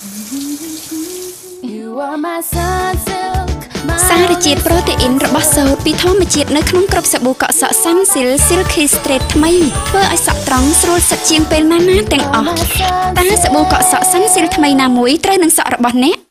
សារជាតិប្រូតេអ៊ីនរបស់សូត្រពីធម្មជាតិនៅក្នុងគ្រាប់សាប៊ូកក់សក់សាំស៊ីល Silky Straight ថ្មីធ្វើឲ្យសក់ត្រង់ស្រួលសិតជាងពេលណាទាំងអស់តើសាប៊ូកក់សក់សាំស៊ីលថ្មីណាមួយត្រូវនឹងសក់របស់អ្នក